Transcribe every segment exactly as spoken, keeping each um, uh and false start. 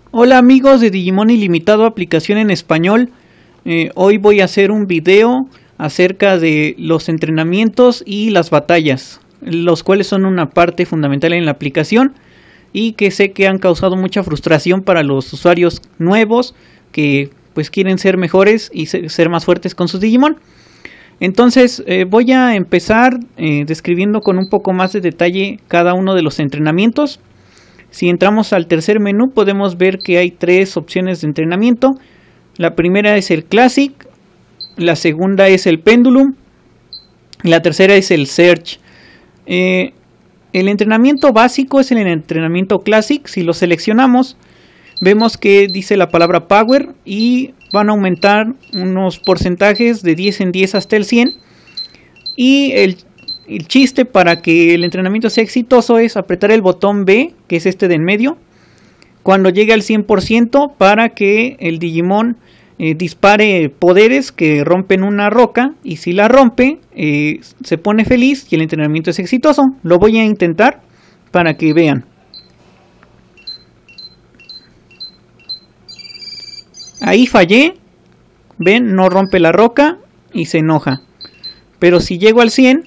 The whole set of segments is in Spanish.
Hola amigos de Digimon Ilimitado, aplicación en español. Eh, hoy voy a hacer un video acerca de los entrenamientos y las batallas, los cuales son una parte fundamental en la aplicación y que sé que han causado mucha frustración para los usuarios nuevos que pues quieren ser mejores y ser más fuertes con sus Digimon. Entonces eh, voy a empezar eh, describiendo con un poco más de detalle cada uno de los entrenamientos. Si entramos al tercer menú podemos ver que hay tres opciones de entrenamiento. La primera es el Classic, la segunda es el Pendulum y la tercera es el Search. Eh, el entrenamiento básico es el entrenamiento Classic. Si lo seleccionamos vemos que dice la palabra Power y van a aumentar unos porcentajes de diez en diez hasta el cien. Y el El chiste para que el entrenamiento sea exitoso es apretar el botón B, que es este de en medio, cuando llegue al cien por ciento para que el Digimon eh, dispare poderes que rompen una roca, y si la rompe eh, se pone feliz y el entrenamiento es exitoso. Lo voy a intentar para que vean. Ahí fallé, ven, no rompe la roca y se enoja. Pero si llego al cien,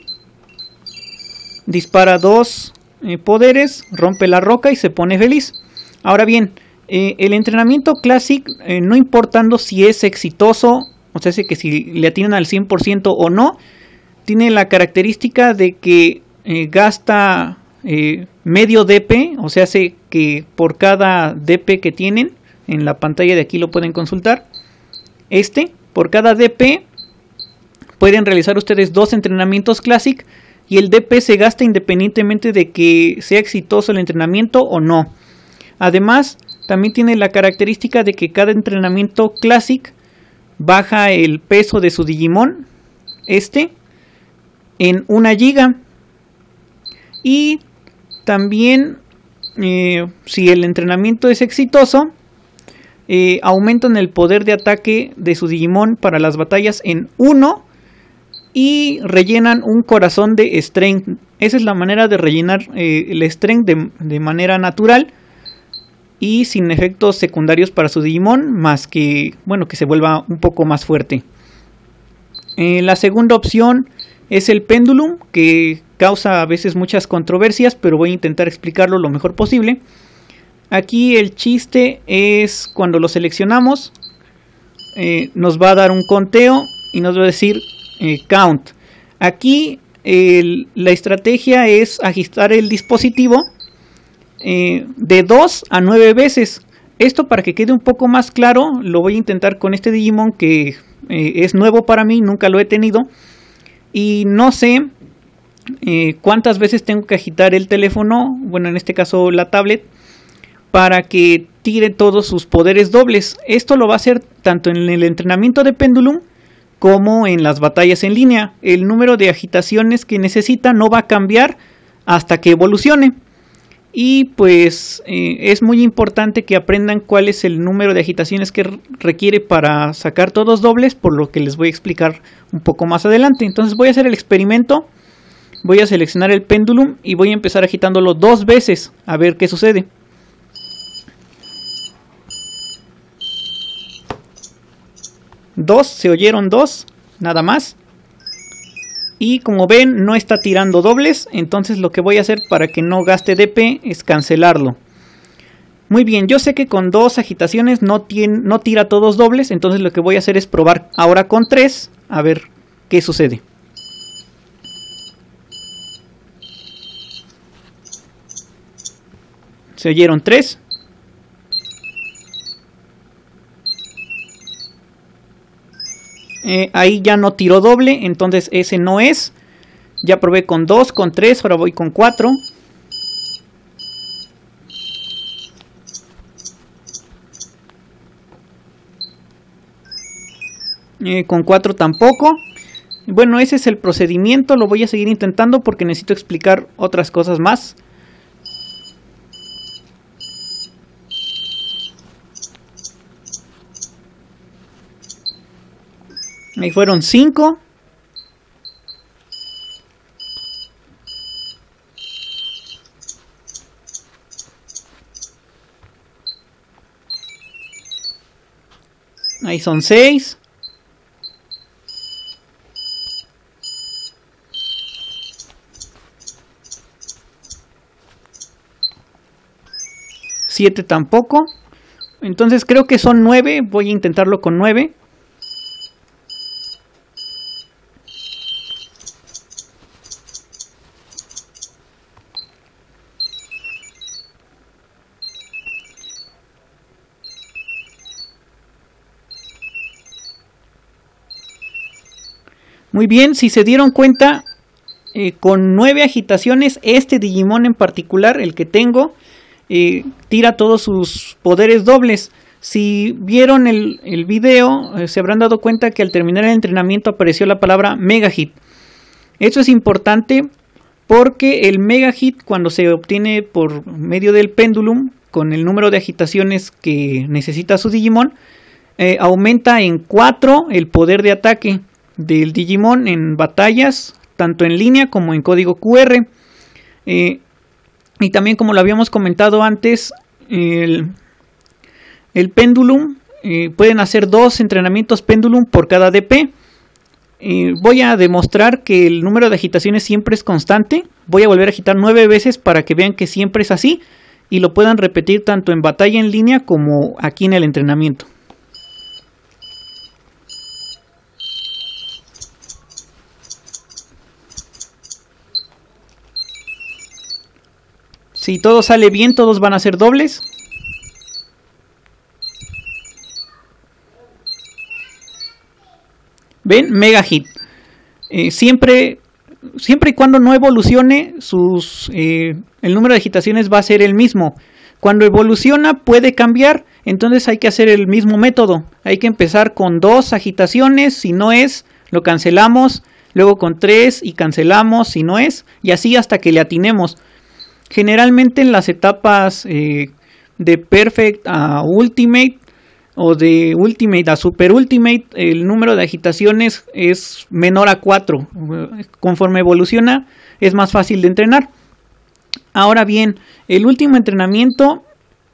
dispara dos eh, poderes, rompe la roca y se pone feliz. Ahora bien, eh, el entrenamiento Classic, eh, no importando si es exitoso, o sea, que si le atinan al cien por ciento o no, tiene la característica de que eh, gasta eh, medio D P, o sea, hace que por cada D P que tienen, en la pantalla de aquí lo pueden consultar, este, por cada D P pueden realizar ustedes dos entrenamientos Classic. Y el D P se gasta independientemente de que sea exitoso el entrenamiento o no. Además, también tiene la característica de que cada entrenamiento Classic baja el peso de su Digimon, este, en una giga. Y también, eh, si el entrenamiento es exitoso, eh, aumentan el poder de ataque de su Digimon para las batallas en uno. Y rellenan un corazón de Strength. Esa es la manera de rellenar eh, el Strength de, de manera natural y sin efectos secundarios para su Digimon, más que, bueno, que se vuelva un poco más fuerte. Eh, la segunda opción es el Pendulum, que causa a veces muchas controversias, pero voy a intentar explicarlo lo mejor posible. Aquí el chiste es cuando lo seleccionamos, eh, nos va a dar un conteo y nos va a decir Eh, count. Aquí el, la estrategia es agitar el dispositivo eh, de dos a nueve veces. Esto, para que quede un poco más claro, lo voy a intentar con este Digimon que eh, es nuevo para mí, nunca lo he tenido y no sé eh, cuántas veces tengo que agitar el teléfono, bueno, en este caso la tablet, para que tire todos sus poderes dobles. Esto lo va a hacer tanto en el entrenamiento de Pendulum como en las batallas en línea. El número de agitaciones que necesita no va a cambiar hasta que evolucione. Y pues eh, es muy importante que aprendan cuál es el número de agitaciones que requiere para sacar todos dobles, por lo que les voy a explicar un poco más adelante. Entonces voy a hacer el experimento. Voy a seleccionar el Pendulum y voy a empezar agitándolo dos veces a ver qué sucede. Dos, se oyeron dos, nada más. Y como ven, no está tirando dobles. Entonces lo que voy a hacer para que no gaste D P es cancelarlo. Muy bien, yo sé que con dos agitaciones no, tiene, no tira todos dobles. Entonces lo que voy a hacer es probar ahora con tres, a ver qué sucede. Se oyeron tres. Eh, ahí ya no tiró doble, entonces ese no es. Ya probé con dos, con tres, ahora voy con cuatro. Eh, con cuatro tampoco. Bueno, ese es el procedimiento, lo voy a seguir intentando porque necesito explicar otras cosas más. Ahí fueron cinco. Ahí son seis. siete tampoco. Entonces creo que son nueve. Voy a intentarlo con nueve. Muy bien, si se dieron cuenta, eh, con nueve agitaciones, este Digimon en particular, el que tengo, eh, tira todos sus poderes dobles. Si vieron el, el video, eh, se habrán dado cuenta que al terminar el entrenamiento apareció la palabra Mega Hit. Esto es importante porque el Mega Hit, cuando se obtiene por medio del Pendulum, con el número de agitaciones que necesita su Digimon, eh, aumenta en cuatro el poder de ataque del Digimon en batallas, tanto en línea como en código Q R. Eh, y también, como lo habíamos comentado antes, el, el Pendulum, eh, pueden hacer dos entrenamientos Pendulum por cada D P. Eh, voy a demostrar que el número de agitaciones siempre es constante. Voy a volver a agitar nueve veces para que vean que siempre es así y lo puedan repetir tanto en batalla en línea como aquí en el entrenamiento. Si todo sale bien, todos van a ser dobles. ¿Ven? Mega Hit. Eh, siempre, siempre y cuando no evolucione, sus, eh, el número de agitaciones va a ser el mismo. Cuando evoluciona puede cambiar, entonces hay que hacer el mismo método. Hay que empezar con dos agitaciones, si no es, lo cancelamos. Luego con tres y cancelamos, si no es, y así hasta que le atinemos. Generalmente en las etapas eh, de Perfect a Ultimate o de Ultimate a Super Ultimate, el número de agitaciones es menor a cuatro. Conforme evoluciona es más fácil de entrenar. Ahora bien, el último entrenamiento,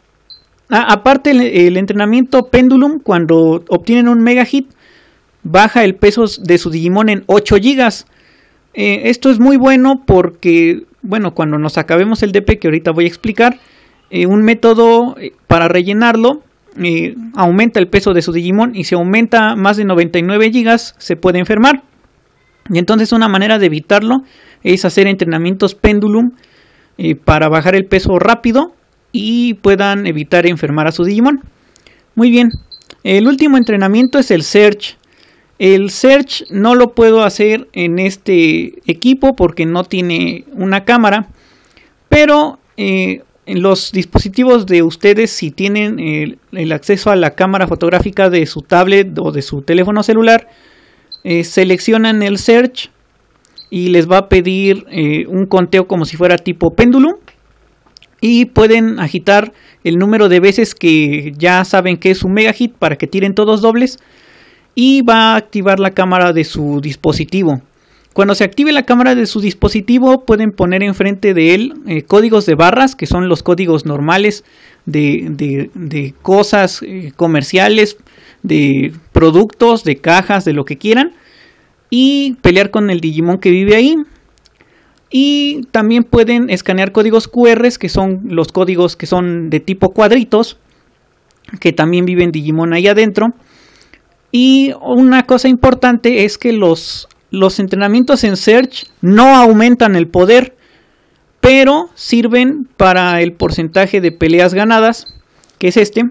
ah, aparte el, el entrenamiento Pendulum, cuando obtienen un Mega Hit, baja el peso de su Digimon en ocho gigas. Eh, esto es muy bueno porque, bueno, cuando nos acabemos el D P, que ahorita voy a explicar, eh, un método para rellenarlo, eh, aumenta el peso de su Digimon, y si aumenta más de noventa y nueve gigas se puede enfermar. Y entonces una manera de evitarlo es hacer entrenamientos Pendulum eh, para bajar el peso rápido y puedan evitar enfermar a su Digimon. Muy bien, el último entrenamiento es el Search. El Search no lo puedo hacer en este equipo porque no tiene una cámara, pero eh, en los dispositivos de ustedes, si tienen el, el acceso a la cámara fotográfica de su tablet o de su teléfono celular, eh, seleccionan el Search y les va a pedir eh, un conteo como si fuera tipo Pendulum, y pueden agitar el número de veces que ya saben que es un Mega Hit para que tiren todos dobles. Y va a activar la cámara de su dispositivo. Cuando se active la cámara de su dispositivo, pueden poner enfrente de él eh, códigos de barras, que son los códigos normales de, de, de cosas eh, comerciales, de productos, de cajas, de lo que quieran. Y pelear con el Digimon que vive ahí. Y también pueden escanear códigos Q R, que son los códigos que son de tipo cuadritos, que también viven Digimon ahí adentro. Y una cosa importante es que los, los entrenamientos en Search no aumentan el poder, pero sirven para el porcentaje de peleas ganadas, que es este.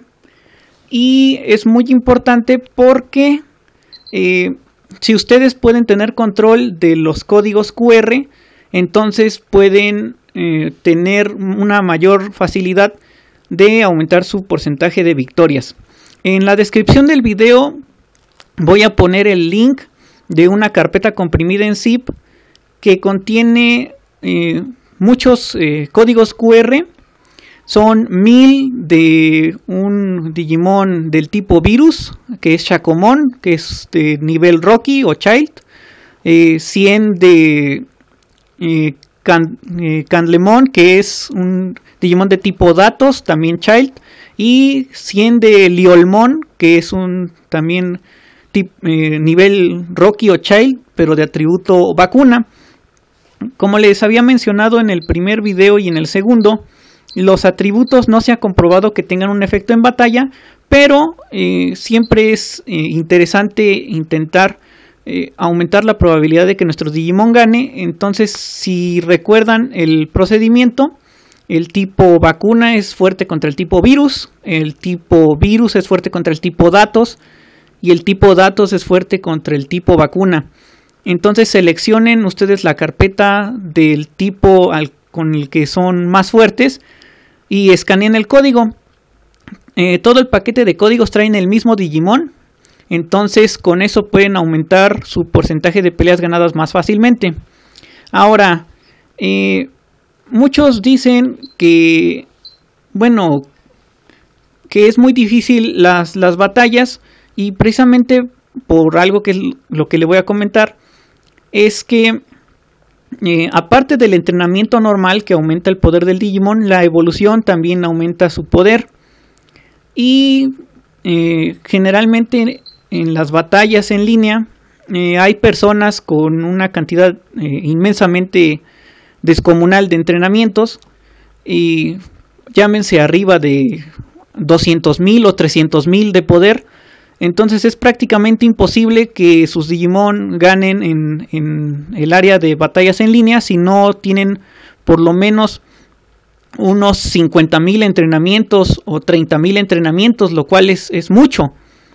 Y es muy importante porque eh, si ustedes pueden tener control de los códigos Q R, entonces pueden eh, tener una mayor facilidad de aumentar su porcentaje de victorias. En la descripción del video voy a poner el link de una carpeta comprimida en zip que contiene eh, muchos eh, códigos Q R. Son mil de un Digimon del tipo Virus, que es Shakomon, que es de nivel Rocky o Child. Eh, cien de eh, Can, eh, Candlemon, que es un Digimon de tipo Datos, también Child. y cien de Liolmon, que es un también tip, eh, nivel Rocky o Child, pero de atributo vacuna. Como les había mencionado en el primer video y en el segundo, los atributos no se ha comprobado que tengan un efecto en batalla, pero eh, siempre es eh, interesante intentar eh, aumentar la probabilidad de que nuestro Digimon gane. Entonces, si recuerdan el procedimiento, el tipo vacuna es fuerte contra el tipo virus, el tipo virus es fuerte contra el tipo datos y el tipo datos es fuerte contra el tipo vacuna. Entonces seleccionen ustedes la carpeta del tipo al, con el que son más fuertes y escaneen el código. Eh, todo el paquete de códigos traen el mismo Digimon, entonces con eso pueden aumentar su porcentaje de peleas ganadas más fácilmente. Ahora, eh, muchos dicen que, bueno, que es muy difícil las, las batallas, y precisamente por algo que es lo que le voy a comentar, es que eh, aparte del entrenamiento normal que aumenta el poder del Digimon, la evolución también aumenta su poder. Y eh, generalmente en las batallas en línea eh, hay personas con una cantidad eh, inmensamente descomunal de entrenamientos, y llámense arriba de doscientos mil o trescientos mil de poder. Entonces es prácticamente imposible que sus Digimon ganen en, en el área de batallas en línea si no tienen por lo menos unos cincuenta mil entrenamientos o treinta mil entrenamientos, lo cual es, es mucho.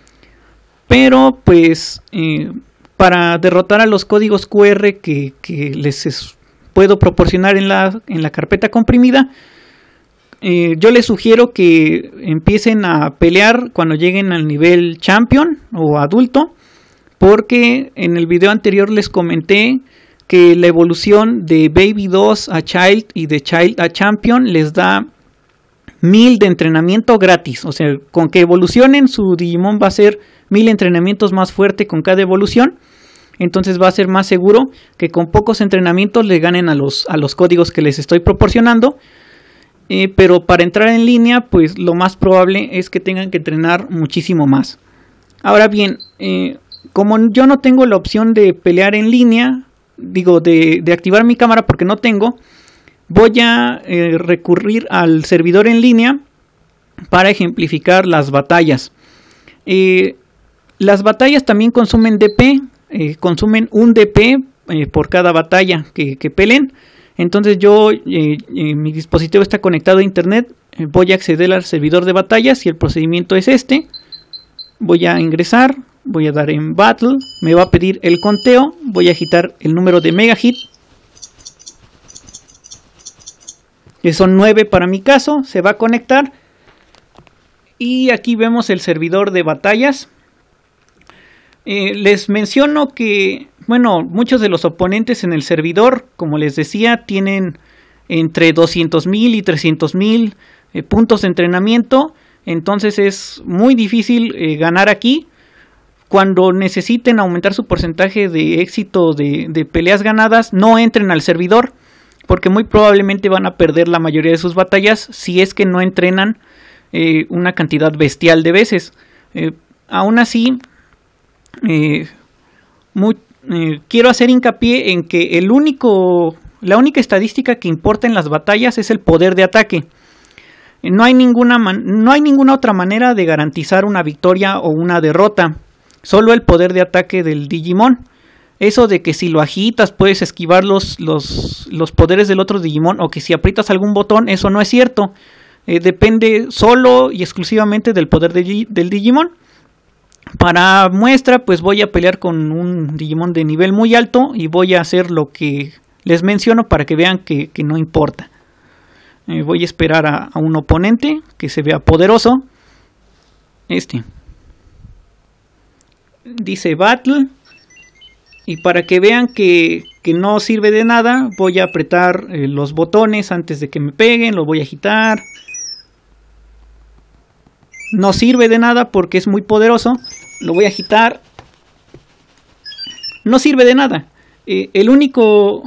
Pero pues eh, para derrotar a los códigos Q R que, que les es, puedo proporcionar en la, en la carpeta comprimida, Eh, yo les sugiero que empiecen a pelear cuando lleguen al nivel champion o adulto, porque en el video anterior les comenté que la evolución de Baby dos a Child y de Child a Champion les da mil de entrenamiento gratis. O sea, con que evolucionen, su Digimon va a ser mil entrenamientos más fuerte con cada evolución. Entonces va a ser más seguro que con pocos entrenamientos le ganen a los, a los códigos que les estoy proporcionando. Eh, pero para entrar en línea, pues lo más probable es que tengan que entrenar muchísimo más. Ahora bien, eh, como yo no tengo la opción de pelear en línea, digo, de, de activar mi cámara porque no tengo, voy a eh, recurrir al servidor en línea para ejemplificar las batallas. Eh, las batallas también consumen D P, eh, consumen un D P eh, por cada batalla que, que peleen. Entonces yo, eh, eh, mi dispositivo está conectado a internet, eh, voy a acceder al servidor de batallas y el procedimiento es este. Voy a ingresar, voy a dar en Battle, me va a pedir el conteo, voy a agitar el número de Mega Hit, que son nueve para mi caso, se va a conectar. Y aquí vemos el servidor de batallas. Eh, les menciono que, bueno, muchos de los oponentes en el servidor, como les decía, tienen entre doscientos mil y trescientos mil eh, puntos de entrenamiento. Entonces es muy difícil eh, ganar aquí. Cuando necesiten aumentar su porcentaje de éxito de, de peleas ganadas, no entren al servidor, porque muy probablemente van a perder la mayoría de sus batallas si es que no entrenan eh, una cantidad bestial de veces. Eh, aún así, eh, muy, eh, quiero hacer hincapié en que el único, la única estadística que importa en las batallas es el poder de ataque. No hay ninguna, man, no hay ninguna otra manera de garantizar una victoria o una derrota. Solo el poder de ataque del Digimon. Eso de que si lo agitas puedes esquivar los, los, los poderes del otro Digimon, o que si aprietas algún botón, eso no es cierto. Eh, depende solo y exclusivamente del poder de, del Digimon. Para muestra, pues voy a pelear con un Digimon de nivel muy alto y voy a hacer lo que les menciono para que vean que, que no importa. Eh, voy a esperar a, a un oponente que se vea poderoso. Este dice Battle. Y para que vean que, que no sirve de nada, voy a apretar eh, los botones antes de que me peguen. Lo voy a agitar. No sirve de nada porque es muy poderoso. Lo voy a agitar. No sirve de nada. Eh, el único...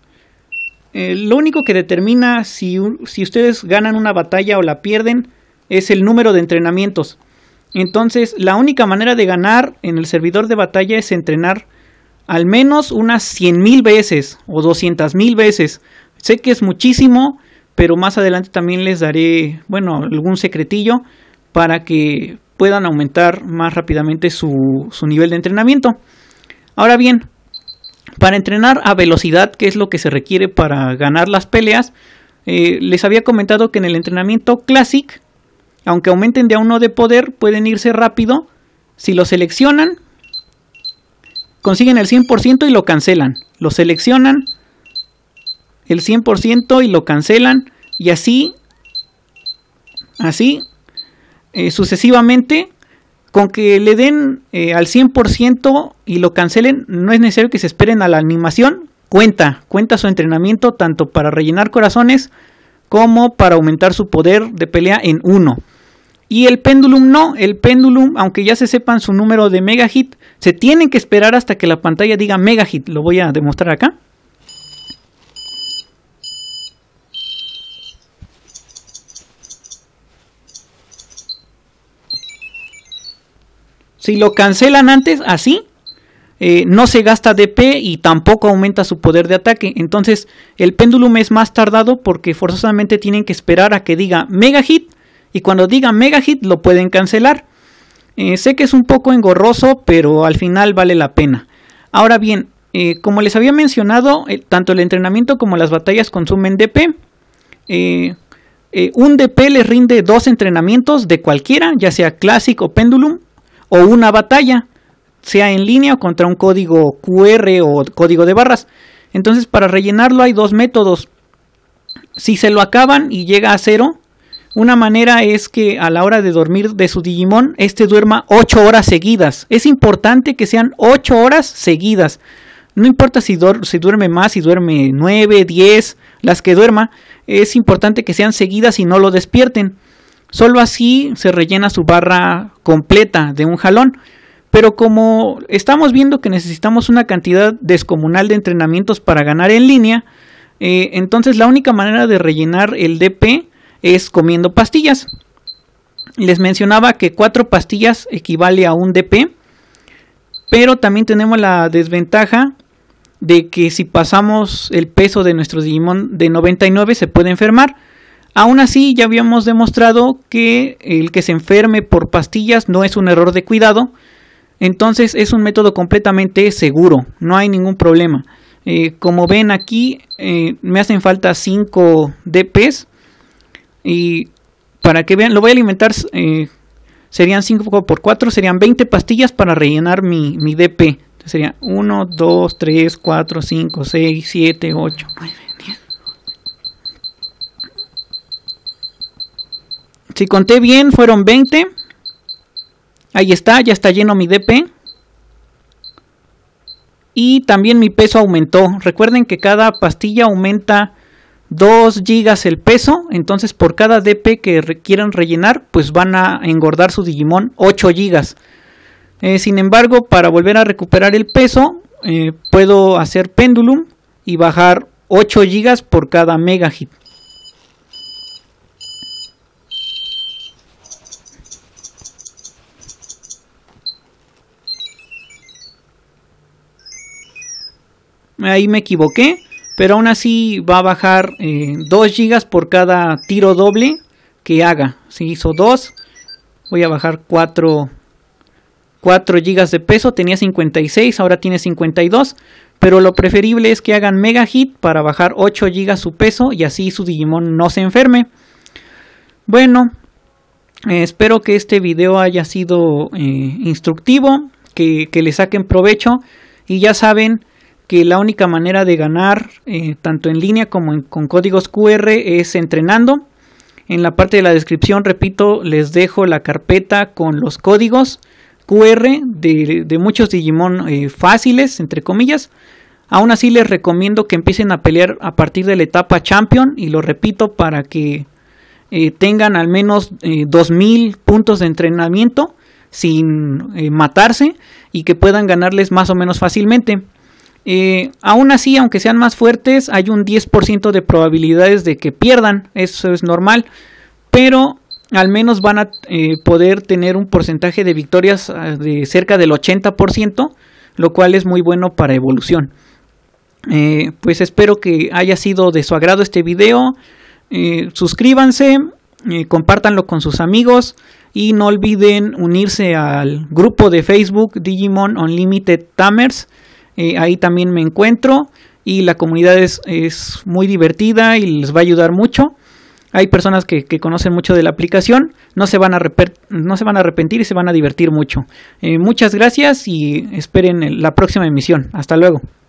Eh, lo único que determina si, si ustedes ganan una batalla o la pierden es el número de entrenamientos. Entonces la única manera de ganar en el servidor de batalla es entrenar al menos unas cien mil veces o doscientas mil veces. Sé que es muchísimo, pero más adelante también les daré, bueno, algún secretillo para que puedan aumentar más rápidamente su, su nivel de entrenamiento. Ahora bien, para entrenar a velocidad, que es lo que se requiere para ganar las peleas, eh, les había comentado que en el entrenamiento Classic, aunque aumenten de a uno de poder, pueden irse rápido. Si lo seleccionan, consiguen el cien por ciento y lo cancelan. Lo seleccionan, el cien por ciento y lo cancelan. Y así, así, eh, sucesivamente. Con que le den eh, al cien por ciento y lo cancelen, no es necesario que se esperen a la animación. Cuenta, cuenta su entrenamiento tanto para rellenar corazones como para aumentar su poder de pelea en uno. Y el Pendulum no, el Pendulum, aunque ya se sepan su número de Mega Hit, se tienen que esperar hasta que la pantalla diga Mega Hit. Lo voy a demostrar acá. Si lo cancelan antes, así, eh, no se gasta D P y tampoco aumenta su poder de ataque. Entonces el Pendulum es más tardado porque forzosamente tienen que esperar a que diga Mega Hit. Y cuando diga Mega Hit lo pueden cancelar. Eh, sé que es un poco engorroso, pero al final vale la pena. Ahora bien, eh, como les había mencionado, eh, tanto el entrenamiento como las batallas consumen D P. Eh, eh, un D P les rinde dos entrenamientos de cualquiera, ya sea Classic o Pendulum. O una batalla, sea en línea o contra un código Q R o código de barras. Entonces para rellenarlo hay dos métodos. Si se lo acaban y llega a cero, una manera es que a la hora de dormir de su Digimon, este duerma ocho horas seguidas. Es importante que sean ocho horas seguidas. No importa si, du si duerme más, si duerme nueve, diez, las que duerma. Es importante que sean seguidas y no lo despierten. Solo así se rellena su barra completa de un jalón. Pero como estamos viendo que necesitamos una cantidad descomunal de entrenamientos para ganar en línea, eh, entonces la única manera de rellenar el D P es comiendo pastillas. Les mencionaba que cuatro pastillas equivale a un D P. Pero también tenemos la desventaja de que si pasamos el peso de nuestro Digimon de noventa y nueve se puede enfermar. Aún así, ya habíamos demostrado que el que se enferme por pastillas no es un error de cuidado. Entonces es un método completamente seguro, no hay ningún problema. Eh, como ven aquí, eh, me hacen falta cinco D Ps. Y para que vean, lo voy a alimentar, eh, serían cinco por cuatro, serían veinte pastillas para rellenar mi, mi D P. Entonces sería uno, dos, tres, cuatro, cinco, seis, siete, ocho, nueve, diez. Si conté bien, fueron veinte. Ahí está, ya está lleno mi D P. Y también mi peso aumentó. Recuerden que cada pastilla aumenta dos gigas el peso. Entonces por cada D P que quieran rellenar, pues van a engordar su Digimon ocho gigas. Eh, sin embargo, para volver a recuperar el peso, eh, puedo hacer Pendulum y bajar ocho gigas por cada Mega Hit. Ahí me equivoqué, pero aún así va a bajar eh, dos gigas por cada tiro doble que haga. Si hizo dos, voy a bajar cuatro, cuatro gigas de peso. Tenía cincuenta y seis, ahora tiene cincuenta y dos. Pero lo preferible es que hagan Mega Hit para bajar ocho gigas su peso y así su Digimon no se enferme. Bueno, eh, espero que este video haya sido eh, instructivo, que, que le saquen provecho. Y ya saben que la única manera de ganar, eh, tanto en línea como en, con códigos Q R, es entrenando. En la parte de la descripción, repito, les dejo la carpeta con los códigos Q R de, de muchos Digimon eh, fáciles, entre comillas. Aún así les recomiendo que empiecen a pelear a partir de la etapa Champion, y lo repito para que eh, tengan al menos eh, dos mil puntos de entrenamiento sin eh, matarse y que puedan ganarles más o menos fácilmente. Eh, aún así, aunque sean más fuertes, hay un diez por ciento de probabilidades de que pierdan, eso es normal, pero al menos van a eh, poder tener un porcentaje de victorias de cerca del ochenta por ciento, lo cual es muy bueno para evolución. Eh, pues espero que haya sido de su agrado este video. Eh, suscríbanse, eh, compártanlo con sus amigos y no olviden unirse al grupo de Facebook Digimon Unlimited Tamers. Eh, ahí también me encuentro y la comunidad es, es muy divertida y les va a ayudar mucho. Hay personas que, que conocen mucho de la aplicación, no se van a, no se van a arrepentir y se van a divertir mucho. Eh, muchas gracias y esperen la próxima emisión. Hasta luego.